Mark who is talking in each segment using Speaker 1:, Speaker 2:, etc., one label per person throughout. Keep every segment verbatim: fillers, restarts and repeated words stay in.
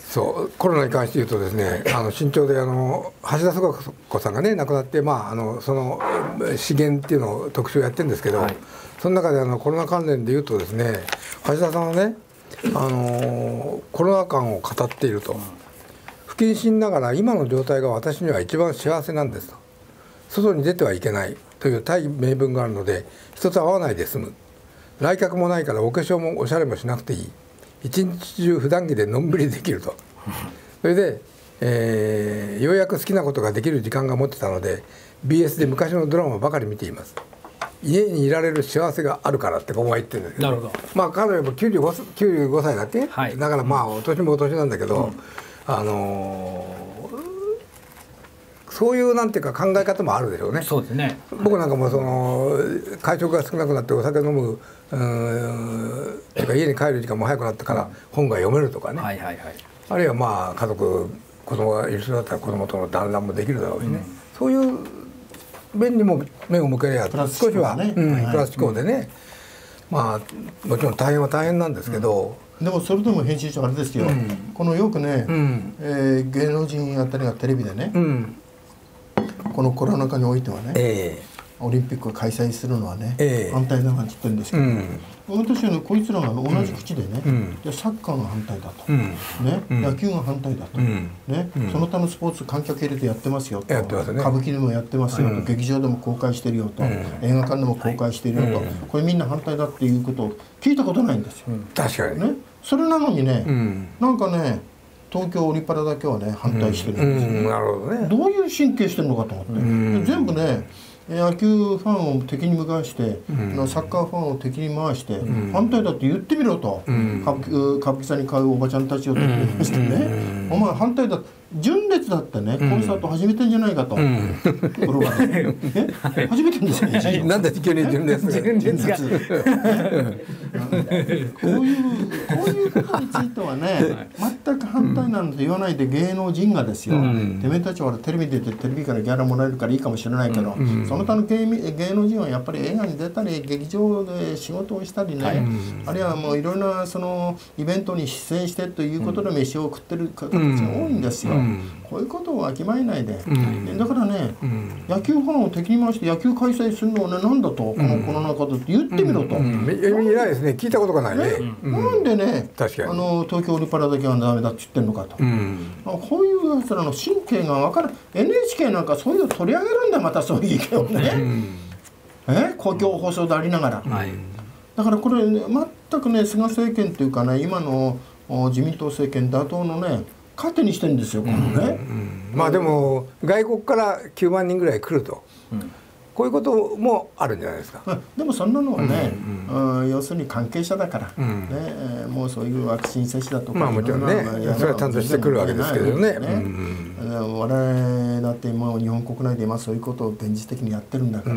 Speaker 1: そうコロナに関して言うとですね、あの新潮であの橋田壽賀子さんがね亡くなって、まあ、あのその資源っていうのを特集をやってるんですけど、はい、その中であのコロナ関連で言うとですね、橋田さんはね、あのコロナ禍を語っていると、不謹慎ながら今の状態が私には一番幸せなんですと、外に出てはいけないという大名分があるので人と会わないで済む、来客もないからお化粧もおしゃれもしなくていい、一日中普段着でのんびりできると。それで、えー、ようやく好きなことができる時間が持ってたので ビーエス で昔のドラマばかり見ています。家にいられる幸せがあるからってここが言ってるんですけど、なるほど。まあ彼女もきゅうじゅうご、きゅうじゅうごさいだって、はい、だからまあお年もお年なんだけど、うん、あのー、そういうなんていうか考え方もあるでしょうね。そうですね。僕なんかもその会食が少なくなってお酒飲む、うーん、とか家に帰る時間も早くなったから本が読めるとかね、はいはいはい、あるいはまあ家族子供がいる人だったら子供との団らんもできるだろうしね、うん、そういう面にも目を向けりゃ少しはプラス思考でね、うん、まあもちろん大変は大変なんですけど、
Speaker 2: うん、でもそれでも編集長あれですよ、うん、このよくね、うん、えー、芸能人あたりがテレビでね、うん、このコロナ禍においてはね、えーオリンピックを開催するのはね、えー、反対だなんて言ってるんですけど、うん、私はねこいつらが同じ口でね、うん、いやサッカーが反対だと、うん、ね、うん、野球が反対だと、うん、ね、うん、その他のスポーツ観客入れてやってますよと、やってますね、歌舞伎でもやってますよと、うん、劇場でも公開してるよと、うん、映画館でも公開してるよと、はい、これみんな反対だっていうことを聞いたことないんですよ、うん、確かにね。それなのにね、うん、なんかね東京オリパラだけはね反対してるんですよ、うんうん、なるほどね。どういう神経してるのかと思って、うん、全部ね野球ファンを敵に向かして、うん、サッカーファンを敵に回して、うん、反対だって言ってみろと、うん、歌舞伎座に買うおばちゃんたちをと言いましてね、うん、お前反対だ純烈だってね、コンサート始めてんじゃないかと、うん、ところがねえ始めてんですよね。
Speaker 1: なんで急に純烈が純烈がこう
Speaker 2: いうこういうことについてはね全く反対なんて言わないで芸能人がですよ、うん、てめえたちはテレビ出てテレビからギャラもらえるからいいかもしれないけど、うん、その他の芸能人はやっぱり映画に出たり劇場で仕事をしたりね、はい、あるいはもういろいろなそのイベントに出演してということで飯を食ってる形が多いんですよ、うんうん、こういうことをわきまえないで、うん、だからね、うん、野球ファンを敵に回して野球開催するのはねなんだと、このコロナ禍でって言ってみろと、
Speaker 1: うんうん、いないですね、聞いたことがないね、
Speaker 2: ね、うん、なんでねあの東京オリパラだけはダメだって言ってるのかと、うん、こういうやつらの神経が分からん。 エヌエイチケー なんかそういうの取り上げるんだよ、またそういう意見をね、うん、え公共放送でありながら、うん、だからこれ、ね、全くね菅政権というかね今の自民党政権打倒のね糧にしてるんですよ、このね、うんうん、
Speaker 1: まあでも外国からきゅうまんにんぐらい来ると、うん、こういうこともあるんじゃないですか。
Speaker 2: でもそんなのはね、うんうん、要するに関係者だから、うん、ね、もうそういうワクチン接種だとか、
Speaker 1: まあもちろんねそれはちゃんとしてくるわけですけどね、
Speaker 2: 我々だって今日本国内で今そういうことを現実的にやってるんだから、うん、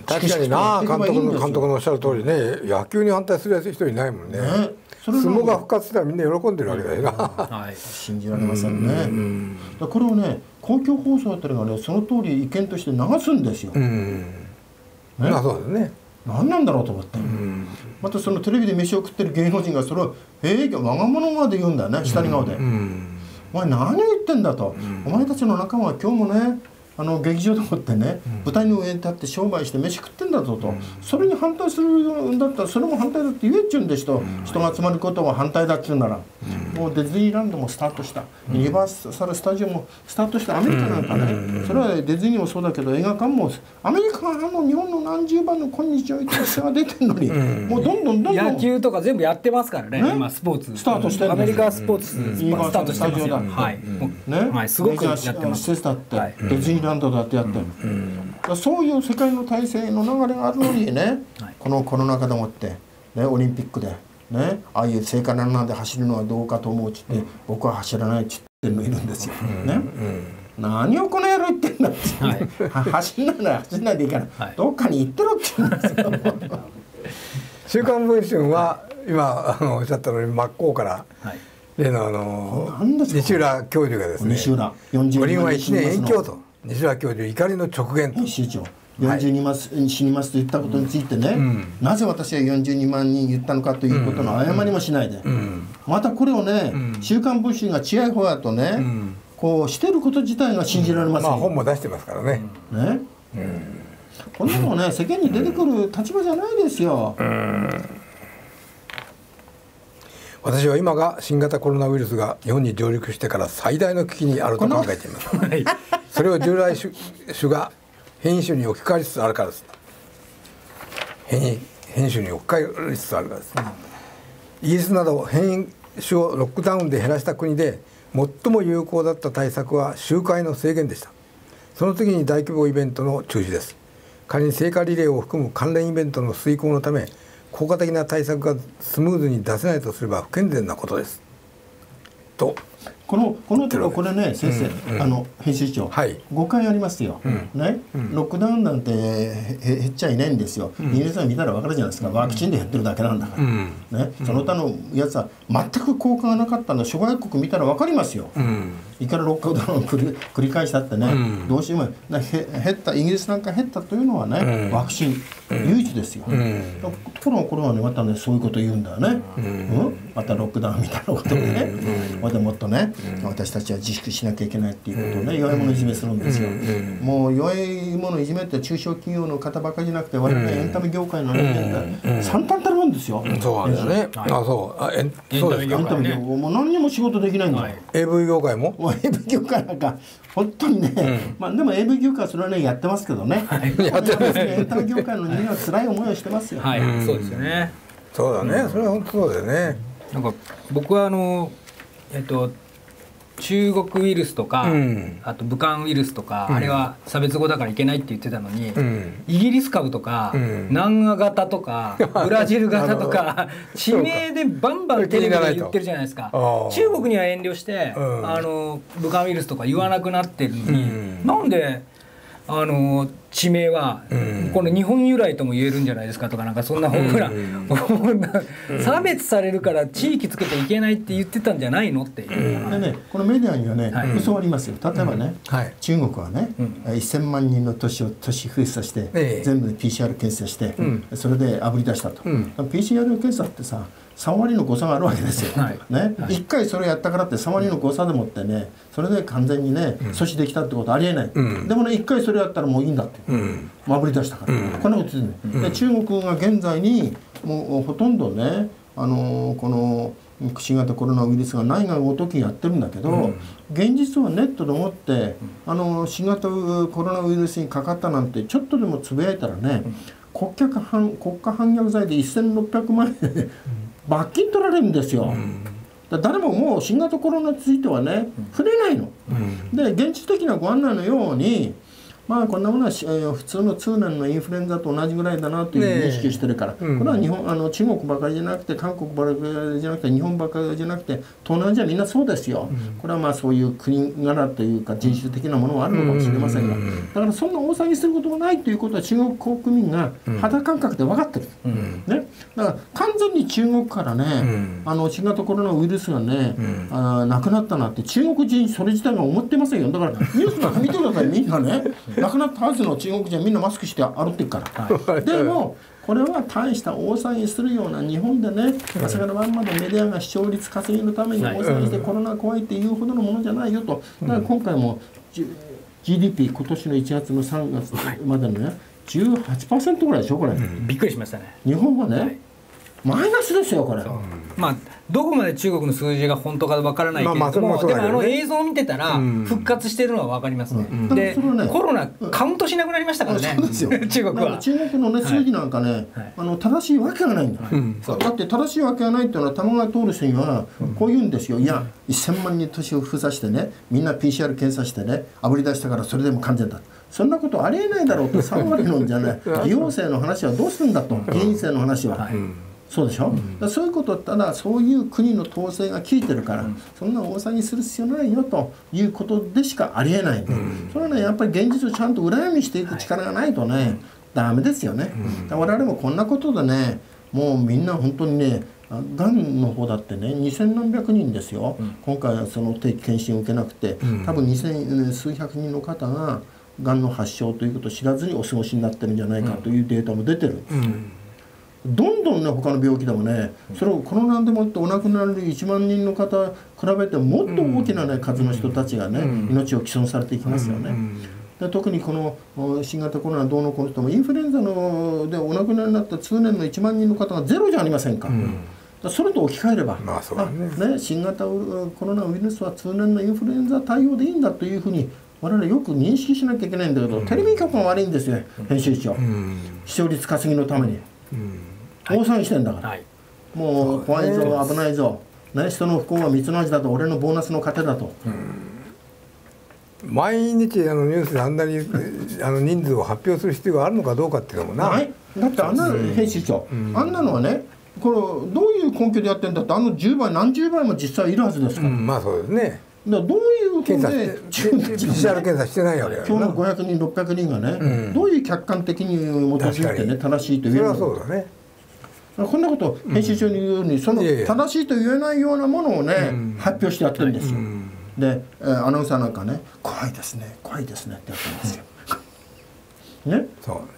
Speaker 1: 確かにな、監督の監督のおっしゃる通りね、野球に反対するやつ人いないもんね。ね、相撲が復活したらみんな喜んでるわけだよな、
Speaker 2: はい、信じられませんね。うん、だこれをね公共放送あたりがねその通り意見として流すんですよ、うん、
Speaker 1: ね、まあそうですね、
Speaker 2: 何なんだろうと思って、うん、またそのテレビで飯を食ってる芸能人がそれを「ええー、我が物まで言うんだよね、下に顔で、うんうん、お前何を言ってんだと、うん、お前たちの仲間は今日もねあの劇場でもってね、うん、舞台の上に立って商売して飯食ってんだぞと、うん、それに反対するんだったらそれも反対だって言えっちゅうんですと、うん、人が集まることは反対だって言うなら、うん、もうディズニーランドもスタートした、うん、ユニバーサル・スタジオもスタートした、アメリカなんかね、うん、それはディズニーもそうだけど映画館もアメリカがもう日本の何十番の今日おいて差が出てるのに、うん、もうどんどんどんどん
Speaker 3: 野球とか全部やってますからね、ね、今スポーツ
Speaker 2: スタートしてるんです。
Speaker 3: アメリカスポーツ、うん、スタートしてますよ、はい、ね、はい、すごくやってます。
Speaker 2: 施設だって、はい、ディズニーランドだってやってる、うん、そういう世界の体制の流れがあるのにね、はい、このコロナ禍でもって、ね、オリンピックで、ね、ああいう聖火ランナーで走るのはどうかと思うっつって、うん、僕は走らないっつってるのいるんですよ、うん、ね、うん、何をこの野郎言ってんだって、はい、走んないなら走んないでいいから、はい、どっかに行ってろって言うんですよ
Speaker 1: 週刊文春は今あのおっしゃったのに真っ向から、はい、例のあの西浦教授がですね、
Speaker 2: 西浦
Speaker 1: 五輪はいちねん延期をと、西浦教授怒りの直言と、
Speaker 2: 編集長よんじゅうにまん死にますと言ったことについてね、うん、なぜ私はよんじゅうにまんにん言ったのかということの誤りもしないで、うん、またこれをね、うん、週刊文春が違い方やとね、うん、こうしてること自体が信じられませんよ、
Speaker 1: まあ、本も出してますからね、
Speaker 2: うん、ね、うん、こんなのね世間に出てくる立場じゃないですよ、うん、
Speaker 1: 私は今が新型コロナウイルスが日本に上陸してから最大の危機にあると考えていますそれを従来種が変異種に置き換わりつつあるからです。変異変異種に置き換わりつつあるからです、うん、イギリスなど変異種をロックダウンで減らした国で最も有効だった対策は集会の制限でした。その次に大規模イベントの中止です。仮に聖火リレーを含む関連イベントの遂行のため効果的な対策がスムーズに出せないとすれば不健全なことですと。
Speaker 2: このこのところこれね先生、うんうん、あの編集長、はい、ごかいありますよ、うん、ね、うん、ロックダウンなんて減っちゃいないんですよ、うん、イギリスは見たら分かるじゃないですか、ワクチンで減ってるだけなんだから、うん、ね、その他のやつは全く効果がなかったの諸外国見たら分かりますよ、うん、いくらロックダウンを繰り、繰り返したってね、うん、どうしようもない減った、イギリスなんか減ったというのはね、うん、ワクチン唯一ですよ、うん、ところがこれはねまたねそういうこと言うんだよね、うんうん、またロックダウンみたいなことでね、うん、またもっとね、うん、私たちは自粛しなきゃいけないっていうことをね、うん、弱い者いじめするんですよ、うん、もう弱い者いじめって中小企業の方ばかりじゃなくて我々エンタメ業界の人間って惨憺たるもんですよ、
Speaker 1: うん、そうですね、はい、あそうあエンそうですか、エンタメ業界
Speaker 2: もう何にも仕事できないんだよ、はい、
Speaker 1: エーブイ 業界も
Speaker 2: もう エーブイ 業界なんか本当にね、うん、まあでも エーブイ 業界はそれはねやってますけどね、はい、やってますね、エンタメ業界の人間は辛い思いをしてますよ、
Speaker 3: はい、うん、そうですよね、
Speaker 1: そうだね、うん、それは本当そうだよね。
Speaker 3: なんか僕はあのえっと中国ウイルスとか、うん、あと武漢ウイルスとか、うん、あれは差別語だからいけないって言ってたのに、うん、イギリス株とか、うん、南ア型とかブラジル型とか地名でバンバンテレビで言ってるじゃないですか。中国には遠慮して、うん、あの武漢ウイルスとか言わなくなってるのに、うん、なんであの地名は、うん、この日本由来とも言えるんじゃないですかとかなんかそんなほら、うん、差別されるから地域つけていけないって言ってたんじゃないのっていう、
Speaker 2: うん、でねこのメディアにはね、はい、嘘ありますよ。例えばね、うんはい、中国はね、うん、せんまんにんの都市を都市封鎖して、ええ、全部で ピーシーアール 検査して、うん、それであぶり出したと、うん、ピーシーアール 検査ってささんわりの誤差があるわけですよ、はいねはい、いっかいそれやったからってさんわりの誤差でもってねそれで完全にね阻止できたってことはありえない、うん、でもねいっかいそれやったらもういいんだって、うん、あぶり出したから、うん、こんなこと言ってね、うん、で中国が現在にもうほとんどねあのー、この新型コロナウイルスがないがごときやってるんだけど、うん、現実はネットでもって、うん、あの新型コロナウイルスにかかったなんてちょっとでもつぶやいたらね、うん、国家反国家反逆罪でせんろっぴゃくまんえん罰金取られるんですよ、うん、だ誰ももう新型コロナについてはね、うん、触れないの、うん、で現実的なご案内のようにまあこんなものは、えー、普通の通年のインフルエンザと同じぐらいだなという認識してるから、ねうん、これは日本あの中国ばかりじゃなくて韓国ばかりじゃなくて日本ばかりじゃなくて東南アジアみんなそうですよ、うん、これはまあそういう国柄というか人種的なものはあるのかもしれませんが、だからそんな大騒ぎすることがないということは中国国民が肌感覚で分かってる、うんね、だから完全に中国からね、うん、あの新型コロナウイルスがね、うん、あなくなったなって中国人それ自体が思ってませんよ。だからニュースなんか見てくださいみんなね亡くなったはずの中国人はみんなマスクして歩ってるから、はい、でもこれは大した大騒ぎするような日本でね朝から晩までメディアが視聴率稼ぎのために大騒ぎしてコロナ怖いっていうほどのものじゃないよと。だから今回も ジーディーピー 今年のいちがつのさんがつまでのね じゅうはちパーセント ぐらいでしょこれ、うん、
Speaker 3: びっくりしましたね。
Speaker 2: 日本はね、はい、マイナスですよこれ。
Speaker 3: まあどこまで中国の数字が本当かわからないけれども、まあまあでもあの映像を見てたら復活してるのはわかりますね、うん、で、ね、コロナカウントしなくなりましたからね、うん、そうですよ中国は
Speaker 2: 中国の、ね、数字なんかね、はい、あの正しいわけがないんだ、はい、だって正しいわけがないっていうのは玉川通る人にはこう言うんですよ、うん、いやせんまんにん都市を封鎖してねみんな ピーシーアール 検査してねあぶり出したからそれでも完全だ、そんなことありえないだろうとさんわりのんじゃない偽陽性の話はどうするんだと偽陰性の話は、はい、そうでしょ、うん、だそういうことただそういう国の統制が効いてるから、うん、そんな大騒ぎする必要ないよということでしかありえないんで、うん、それはねやっぱり現実をちゃんと裏読みしていく力がないとね、はい、ダメですよね、うん、我々もこんなことでねもうみんな本当にねがんの方だってねにせんなんびゃくにんですよ、うん、今回はその定期検診を受けなくて、うん、多分にせん数百人の方ががんの発症ということを知らずにお過ごしになってるんじゃないかというデータも出てる。うんどんどんね他の病気でもねそれをコロナでもってお亡くなりいちまんにんの方比べてもっと大きな、ね、数の人たちがね命を毀損されていきますよね。で特にこの新型コロナどうのこうのともインフルエンザのでお亡くなりになった通年のいちまんにんの方がゼロじゃありませんか。だそれと置き換えれば、まあそうだね、ね新型コロナウイルスは通年のインフルエンザ対応でいいんだというふうに我々よく認識しなきゃいけないんだけど、テレビ局が悪いんですよ編集長、視聴率稼ぎのために。大騒ぎしてんだから、はい、もう怖いぞ危ないぞ、ね、人の不幸は蜜の味だと俺のボーナスの糧だと、
Speaker 1: うん、毎日あのニュースであんなにあの人数を発表する必要があるのかどうかっていうのもな、はい、
Speaker 2: だってあんなの編集長、うん、あんなのはねこれどういう根拠でやってんだってあのじゅうばい何十倍も実際いるはずですから、うん、
Speaker 1: まあそうですね。
Speaker 2: だからどういうこと
Speaker 1: で ピーシーアール 検査してないわけだよな。
Speaker 2: 今日のごひゃくにんろっぴゃくにんがね、うん、どういう客観的に基づいてね正しいと言えるのか。
Speaker 1: それはそうだね。
Speaker 2: こんなこと編集長に言うように、うん、その正しいと言えないようなものをね、うん、発表してやってるんですよ、うん、でアナウンサーなんかね怖いですね怖いですねってやってるんですよね。そうです。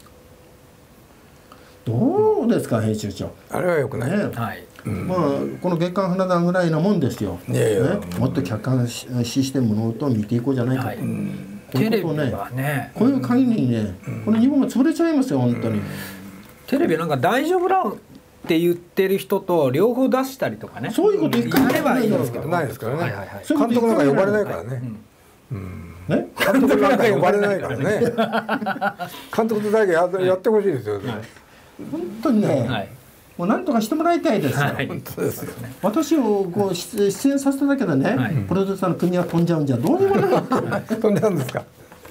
Speaker 2: どうですか編集長
Speaker 1: あれはよくない、ね
Speaker 3: はい、
Speaker 2: まあこの月刊花壇ぐらいなもんですよ、いやいや、ね、もっと客観視して物事を見ていこうじゃないかと、はい、こういうことをね、ねこういう限りにね、うん、この日本が潰れちゃいますよ本当に、うん
Speaker 3: テレビなんか大丈夫だって言ってる人と両方出したりとかね
Speaker 2: そういうこと一回
Speaker 3: やればいいんですけど
Speaker 1: ないですからね、はいはいはい、監督なんか呼ばれないからね、はいうん、ね監督なんか呼ばれないからね監督とだけ や, やってほしいですよ、はい、
Speaker 2: 本当にね、はい、もう何とかしてもらいたいですよ、はい、
Speaker 1: 本当ですよね。
Speaker 2: 私をこう出演させただけでね、はい、プロデューサーの国は飛んじゃうんじゃどうにもない
Speaker 1: 飛んじゃうんですか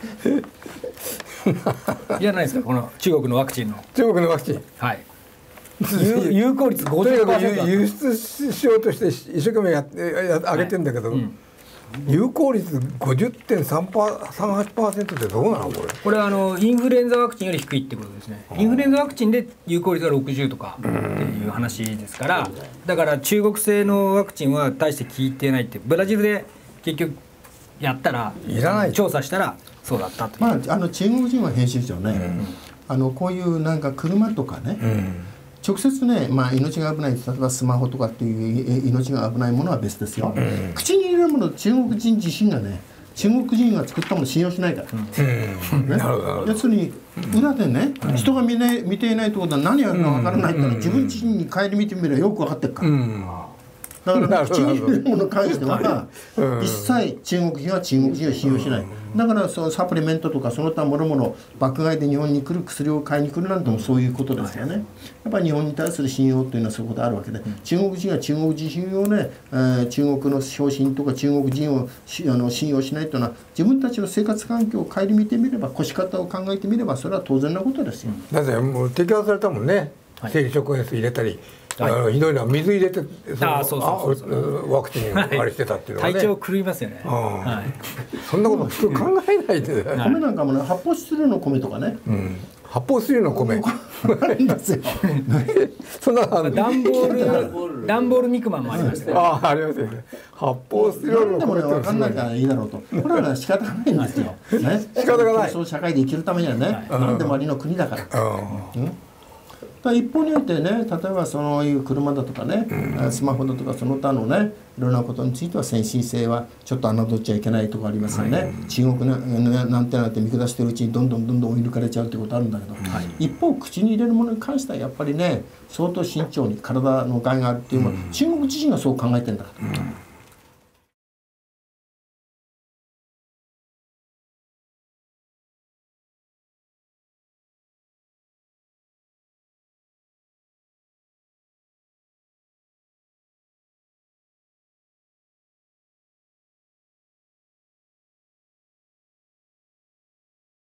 Speaker 3: いやないですかこの中国のワクチンの
Speaker 1: 中国のワクチン
Speaker 3: はい有効率 ごじゅっパーセント
Speaker 1: 輸出しようとして一生懸命やって上げてんだけど、はいうん、有効率 ごじゅってんさんはちパーセント ってどうなのこれ
Speaker 3: これはあのインフルエンザワクチンより低いってことですね。インフルエンザワクチンで有効率がろくじゅうとかっていう話ですからだから中国製のワクチンは大して効いてないってブラジルで結局やったら
Speaker 1: いらない
Speaker 3: 調査したらそうだったという、
Speaker 2: まあ、あの中国人は編集長ね、うん、あのこういうなんか車とかね、うん、直接ね、まあ、命が危ない例えばスマホとかっていう命が危ないものは別ですよ、うん、口に入れるもの中国人自身がね中国人が作ったものを信用しないから、うんね、要するに裏でね、うん、人が 見,、ね、見ていないってことは何やるか分からないから、うん、自分自身に顧みてみればよく分かってるから、うんだから口に入れるものに関しては一切中国人は中国人を信用しない。だからそのサプリメントとかその他もろもろ爆買いで日本に来る薬を買いに来るなんてもそういうことですよね。やっぱり日本に対する信用というのはそういうことあるわけで中国人は中国人をね、えー、中国の商品とか中国人をしあの信用しないというのは自分たちの生活環境を顧みてみれば腰方を考えてみればそれは当然なことですよ。
Speaker 1: だってもう摘発されたもんね、はい、生理食塩水入れたりはい、ひどいのは水入れて
Speaker 3: あそうそうそうそう
Speaker 1: ワクチンをあれしてたっていうのはね、
Speaker 3: 体調狂いますよね、は
Speaker 1: い、そんなこと普通考えないで、
Speaker 2: はい、米なんかもね発泡スチロールの米とかね、うん、
Speaker 1: 発泡スチロールの米
Speaker 2: あるんですよ
Speaker 1: そんな
Speaker 3: 段ボール段ボール肉まんもありましたね
Speaker 1: ああありますよね発泡スチロールの米
Speaker 2: って分かんないからいいだろうとこれは、ね、仕方がないんですよ、ね、
Speaker 1: 仕方がない
Speaker 2: そう社会で生きるためにはね、はい、何でもありの国だから、うんうん一方においてね例えばそういう車だとかね、うん、スマホだとかその他のねいろんなことについては先進性はちょっと侮っちゃいけないところありますよね、はい、中国な、なんてなんて見下してるうちにどんどんどんどん追い抜かれちゃうってことあるんだけど、はい、一方口に入れるものに関してはやっぱりね相当慎重に体の害があるっていうのは、うん、中国自身がそう考えてるんだから、うん